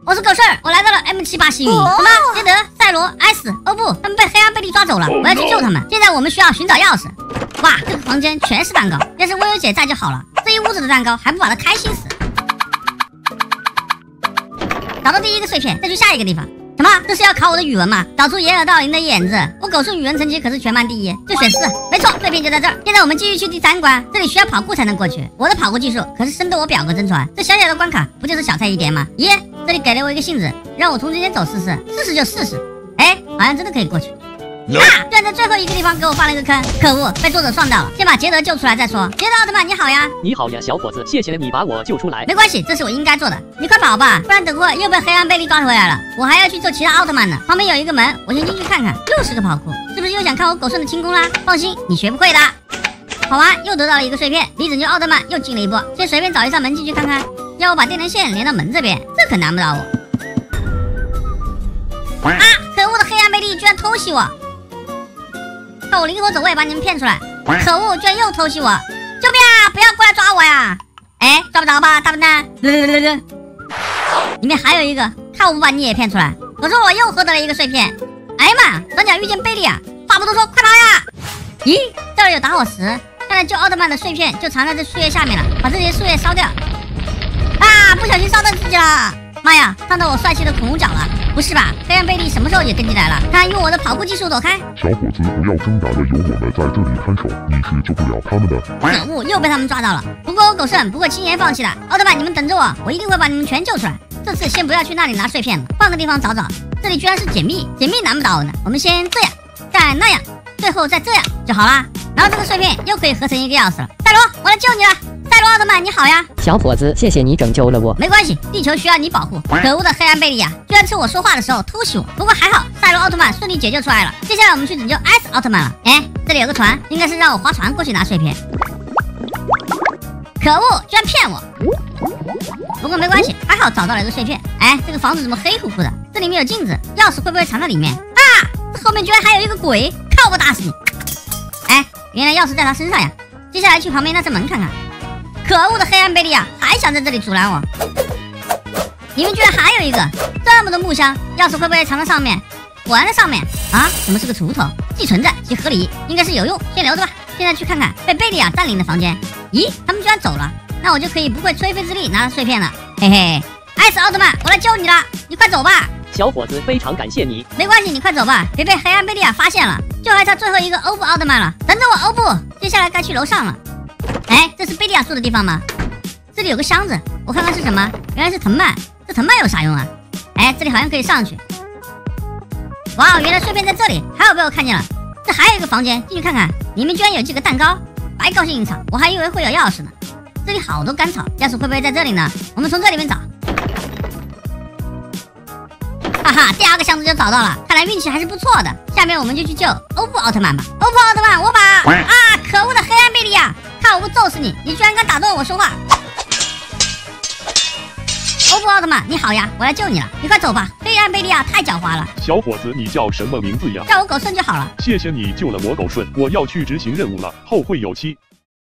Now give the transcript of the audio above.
我是狗顺，我来到了 M78星云。什么？杰德、赛罗、S、欧布他们被黑暗贝利抓走了，我要去救他们。现在我们需要寻找钥匙。哇，这个房间全是蛋糕，要是薇薇姐在就好了。这一屋子的蛋糕还不把她开心死。找到第一个碎片，再去下一个地方。什么？这是要考我的语文吗？找出掩耳盗铃的眼字。我狗顺语文成绩可是全班第一，就选4。没错，碎片就在这儿。现在我们继续去第3关，这里需要跑酷才能过去。我的跑酷技术可是深得我表哥真传。这小小的关卡不就是小菜一碟吗？耶，这里给了我一个信子，让我从中间走试试，试试就试试。哎，好像真的可以过去。居然在最后一个地方给我放了一个坑，可恶，被作者撞到了。先把杰德救出来再说。杰德奥特曼你好呀！ 你好呀，小伙子，谢谢你把我救出来。 没关系，这是我应该做的。你快跑吧，不然等会儿又被黑暗贝利抓回来了。我还要去救其他奥特曼呢。旁边有一个门，我先进去看看。又是个跑酷，是不是又想看我狗顺的轻功啦？放心，你学不会的。跑完又得到了一个碎片，离拯救奥特曼又近了一步。先随便找一扇门进去看看，要我把电连线连到门这边，这可难不倒我。啊！可恶的黑暗贝利居然偷袭我！看我灵活走位把你们骗出来！可恶，居然又偷袭我！救命啊！不要过来抓我呀！哎，抓不着吧，大笨蛋！里面还有一个，看我不把你也骗出来！可是我又获得了一个碎片！哎呀妈！转角遇见贝利啊！话不多说，快跑呀！咦，这儿有打火石，看来救奥特曼的碎片就藏在这树叶下面了，把这些树叶烧掉。啊！不小心烧到自己了！妈呀，烫到我帅气的恐龙脚了！不是吧？黑暗贝利什么时候也跟进来了？他用我的跑酷技术躲开。 小伙子，不要挣扎的，有我们在这里看守，你是救不了他们的。 可恶，又被他们抓到了。不过我狗顺不会轻言放弃的。奥特曼，你们等着我，我一定会把你们全救出来。这次先不要去那里拿碎片了，换个地方找找。这里居然是解密，解密难不倒我呢。我们先这样，再那样，最后再这样就好啦。然后这个碎片又可以合成一个钥匙了。赛罗，我来救你了。赛罗奥特曼，你好呀！ 小伙子，谢谢你拯救了我。 没关系，地球需要你保护。可恶的黑暗贝利呀，居然趁我说话的时候偷袭我。不过还好，赛罗奥特曼顺利解救出来了。接下来我们去拯救 S 奥特曼了。哎，这里有个船，应该是让我划船过去拿碎片。可恶，居然骗我！不过没关系，还好找到了一个碎片。哎，这个房子怎么黑乎乎的？这里面有镜子，钥匙会不会藏在里面啊？这后面居然还有一个鬼，靠我打死你！哎，原来钥匙在他身上呀。接下来去旁边那扇门看看。可恶的黑暗贝利啊，还想在这里阻拦我！里面居然还有一个这么多木箱，钥匙会不会藏在上面？果然在上面啊！怎么是个锄头？既存在即合理，应该是有用，先留着吧。现在去看看被贝利亚占领的房间。咦，他们居然走了，那我就可以不费吹灰之力拿到碎片了。嘿嘿，艾斯奥特曼，我来救你了，你快走吧。 小伙子，非常感谢你。 没关系，你快走吧，别被黑暗贝利亚发现了。就还差最后一个欧布奥特曼了，等着我，欧布。接下来该去楼上了。哎，这是贝利亚住的地方吗？这里有个箱子，我看看是什么。原来是藤蔓，这藤蔓有啥用啊？哎，这里好像可以上去。哇，原来碎片在这里，还有被我看见了。这还有一个房间，进去看看，里面居然有几个蛋糕，白高兴一场，我还以为会有钥匙呢。这里好多干草，钥匙会不会在这里呢？我们从这里面找。哈哈，第2个箱子就找到了，看来运气还是不错的。下面我们就去救欧布奥特曼吧。欧布奥特曼，我把啊，可恶的黑暗贝利亚，看我不揍死你！你居然敢打断我说话！欧布奥特曼，你好呀，我来救你了，你快走吧！黑暗贝利亚太狡猾了。 小伙子，你叫什么名字呀？ 叫我狗顺就好了。 谢谢你救了我狗顺，我要去执行任务了，后会有期。